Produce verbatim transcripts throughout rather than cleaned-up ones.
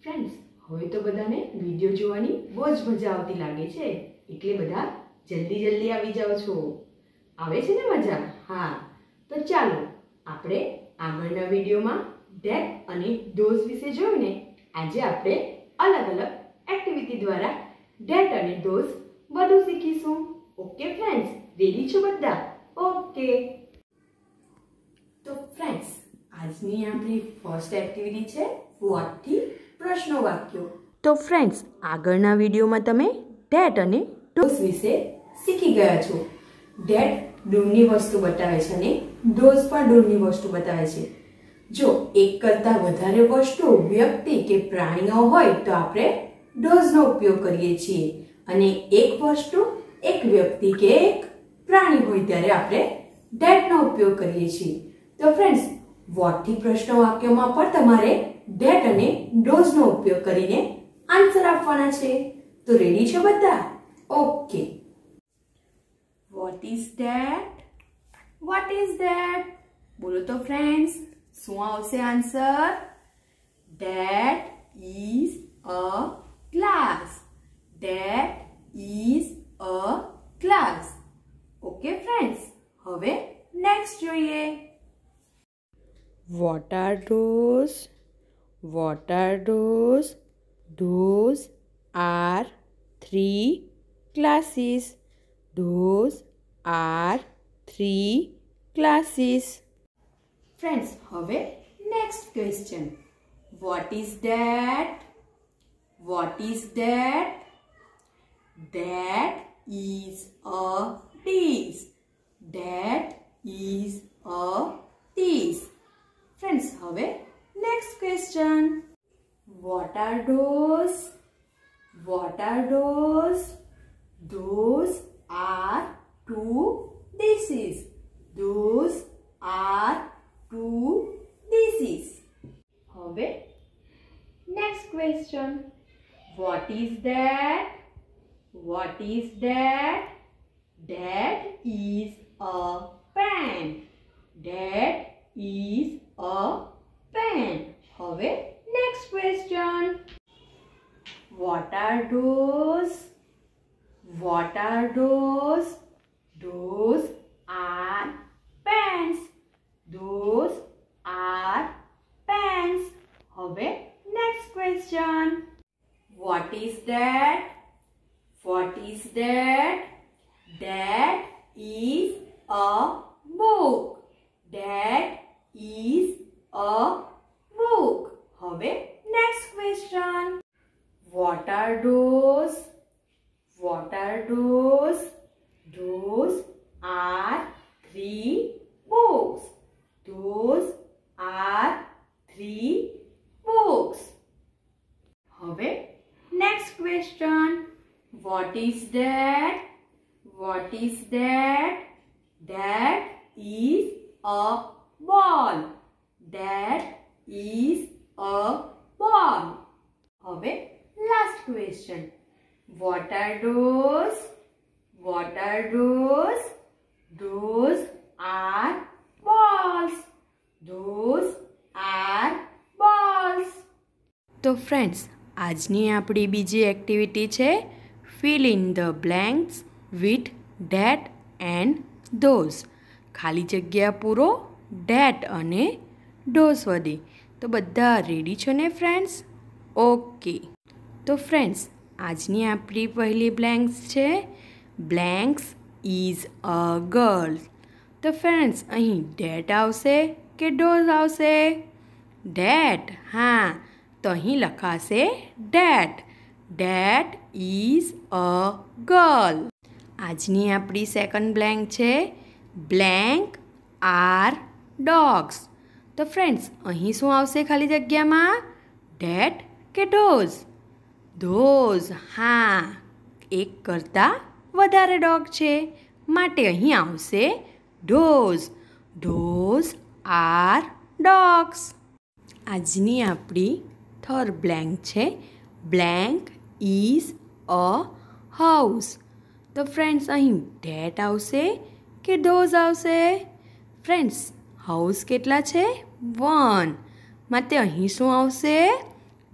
Friends, હવે તો બધાને વિડિયો જોવાની બહુ જ મજા આવતી લાગે છે, એટલે બધા જલ્દી જલ્દી આવી જાઓ છો. આવે છે ને મજા? હા, તો ચાલો આપણે આગળના વિડિયોમાં ધેટ અને ધોઝ વિશે જોઈને આજે આપણે અલગ અલગ એક્ટિવિટી દ્વારા ધેટ અને ધોઝ બધું શીખીશું. ઓકે ફ્રેન્ડ્સ, રેડી છો બધા? ઓકે. તો ફ્રેન્ડ્સ, આજની આપણી ફર્સ્ટ એક્ટિવિટી છે વોટ થી પ્રશ્નો વાક્યો. તો ફ્રેન્ડ્સ, આગળના વિડિયોમાં તમે ધેટ અને ધોઝ વિશે શીખી ગયા છો. ધેટ દૂરની વસ્તુ બતાવે છે અને ધોઝ પણ દૂરની વસ્તુ બતાવે છે. જો એક કરતાં વધારે વસ્તુ, વ્યક્તિ કે પ્રાણીઓ હોય તો આપણે ધોઝનો ઉપયોગ કરીએ છીએ, અને એક વસ્તુ, એક વ્યક્તિ કે એક પ્રાણી હોય ત્યારે આપણે ધેટનો ઉપયોગ કરીએ છીએ. તો ફ્રેન્ડ્સ, વોટ થી પ્રશ્ન વાક્યોમાં પણ તમારે ધેટ અને ધોઝનો ઉપયોગ કરીને આન્સર આપવાના છે. તો રેડી છો બધા? Okay. What is that? What is that? બોલો તો ફ્રેન્ડ્સ, શું આવશે answer? That is a glass. That is a glass. Okay friends, હવે નેક્સ્ટ જોઈએ. What are those? What are those? Those are three glasses. Those are three glasses. Friends, હવે next question. What is that? What is that? That is a dish. That is a dish. Friends, હવે next question. What are those? What are those? Those are two dishes. Those are two dishes. હવે next question. What is that? What is that? That is a pen. That is a pen. હવે next question. What are those? What are those? Those are pens. Those are pens. હવે next question. What is that? What is that? That is a book. That is a book. હવે next question. What are those? What are those? Those are three books. Those are three books. હવે next question. What is that? What is that? That is a ball. That is a ball. હવે last question. What are those? What are those? Those are balls. Those are balls. તો friends, આજની આપણી બીજી activity છે fill in the blanks with that and those. ખાલી જગ્યા પૂરો that અને ધોઝ વડે. તો બધા રેડી છો ને ફ્રેન્ડ્સ? ઓકે. તો ફ્રેન્ડ્સ, આજની આપણી પહેલી બ્લેન્ક્સ છે બ્લેન્ક્સ ઇઝ અ ગર્લ. તો ફ્રેન્ડ્સ, અહીં ધેટ આવશે કે ધોઝ આવશે? ધેટ. હા, તો અહીં લખાશે that. That is a girl. આજની આપણી સેકન્ડ બ્લેન્ક છે બ્લેન્ક આર ડોગ્સ. તો ફ્રેન્ડ્સ, અહીં શું આવશે ખાલી જગ્યામાં? ધેટ કે ધોઝ? ધોઝ. હા, એક કરતાં વધારે ડોગ છે, માટે અહીં આવશે ધોઝ. Those are dogs. આજની આપણી થર્ડ બ્લેન્ક છે બ્લેન્ક ઇઝ અ હાઉસ. તો ફ્રેન્ડ્સ, અહીં ધેટ આવશે કે ધોઝ આવશે? ફ્રેન્ડ્સ, હાઉસ કેટલા છે? વન. માટે અહીં શું આવશે?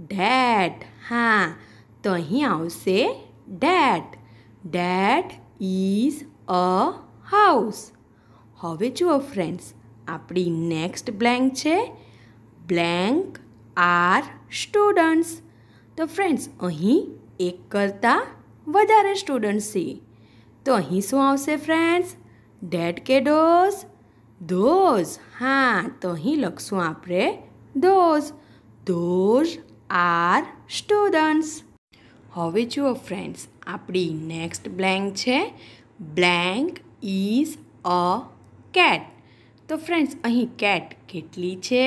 ડેટ. હા, તો અહીં આવશે that. That is a house. હવે જુઓ ફ્રેન્ડ્સ, આપણી નેક્સ્ટ બ્લેન્ક છે બ્લેન્ક આર સ્ટુડન્ટ્સ. તો ફ્રેન્ડ્સ અહીં એક કરતાં વધારે સ્ટુડન્ટ્સ છે. તો અહીં શું આવશે ફ્રેન્ડ્સ? ડેટ કે ડોઝ? ધોઝ. હા, તો અહીં લખશું આપણે ધોઝ. Those are students. હવે જુઓ ફ્રેન્ડ્સ, આપણી નેક્સ્ટ બ્લેન્ક છે બ્લેન્ક ઇઝ અ કેટ. તો ફ્રેન્ડ્સ અહીં કેટ કેટલી છે?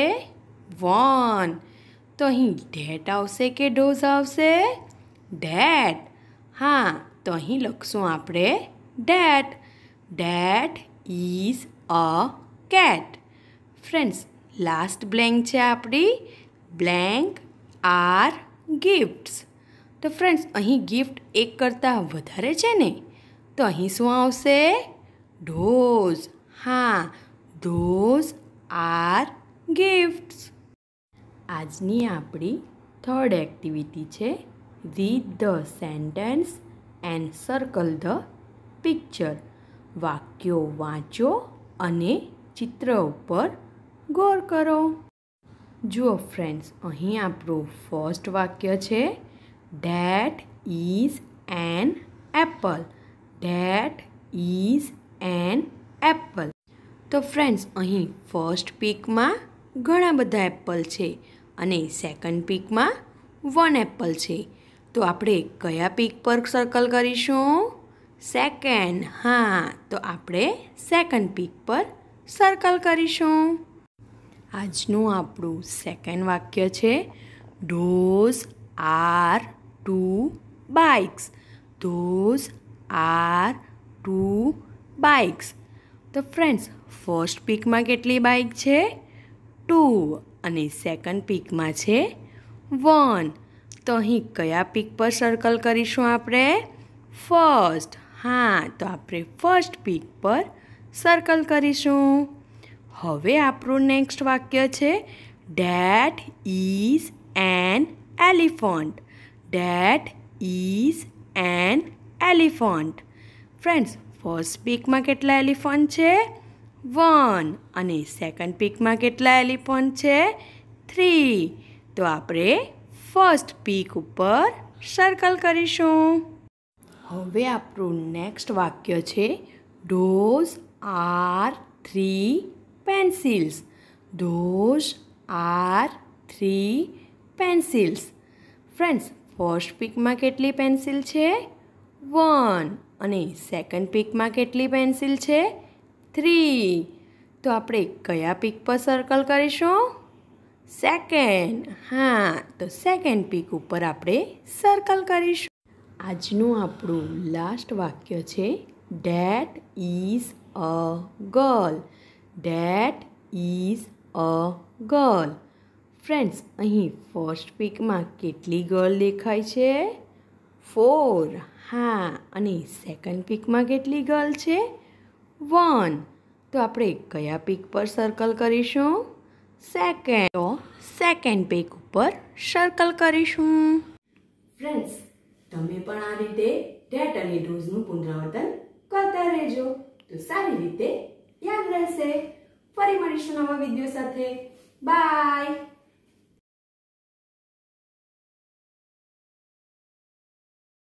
વન. તો અહીં ડેટ આવશે કે ડોઝ આવશે? ડેટ. હા, તો અહીં લખશું આપણે that. That is a cat. Friends, last blank છે આપણી બ્લેન્ક આર ગિફ્ટ્સ. તો ફ્રેન્ડ્સ અહીં ગિફ્ટ એક કરતાં વધારે છે ને, તો અહીં શું આવશે? ધોઝ. હા, ધોઝ આર ગિફ્ટ્સ. આજની આપણી થર્ડ એક્ટિવિટી છે read the sentence and circle the picture. વાક્યો વાંચો અને ચિત્ર ઉપર ગોર કરો. જુઓ ફ્રેન્ડ્સ, અહીં આપણું ફર્સ્ટ વાક્ય છે that is an apple. That is an apple. તો ફ્રેન્ડ્સ અહીં ફર્સ્ટ પીકમાં ઘણા બધા એપલ છે અને સેકન્ડ પીકમાં વન એપલ છે. તો આપણે કયા પીક પર સર્કલ કરીશું? સેકન્ડ. હા, તો આપણે સેકન્ડ પીક પર સર્કલ કરીશું. આજનું આપણું સેકન્ડ વાક્ય છે those are two bikes. Those are two bikes. તો ફ્રેન્ડ્સ, ફર્સ્ટ પીકમાં કેટલી બાઇક છે? ટુ. અને સેકન્ડ પીકમાં છે વન. તો અહીં કયા પીક પર સર્કલ કરીશું આપણે? ફર્સ્ટ. હા, તો આપણે ફર્સ્ટ પીક પર સર્કલ કરીશું. હવે આપણું નેક્સ્ટ વાક્ય છે that is an elephant. That is an elephant. Friends, first પીકમાં કેટલા એલિફન્ટ છે? વન. અને સેકન્ડ પીકમાં કેટલા એલિફન્ટ છે? થ્રી. તો આપણે ફર્સ્ટ પીક ઉપર સર્કલ કરીશું. હવે આપણું નેક્સ્ટ વાક્ય છે those are three pencils. Those are three pencils. Friends, first પીકમાં કેટલી પેન્સિલ છે? વન. અને સેકન્ડ પીકમાં કેટલી પેન્સિલ છે? થ્રી. તો આપણે કયા પીક પર સર્કલ કરીશું? સેકન્ડ. હા, તો સેકન્ડ પીક ઉપર આપણે સર્કલ કરીશું. આજનું આપણું લાસ્ટ વાક્ય છે that is a girl. That is a girl. Friends, અહીં ફર્સ્ટ પીકમાં કેટલી ગર્લ દેખાય છે? ફોર. હા, અને સેકન્ડ પીકમાં કેટલી ગર્લ છે? વન. તો આપણે કયા પીક પર સર્કલ કરીશું? સેકન્ડ. તો સેકન્ડ પીક ઉપર સર્કલ કરીશું. ફ્રેન્ડ્સ, તમે પણ આ રીતે ડેટ અને ડોઝનું પુનરાવર્તન કરતા રહેજો, તો સારી રીતે યાદ રહેશે. ફરી મળીશું નવા વિડીયો સાથે. બાય.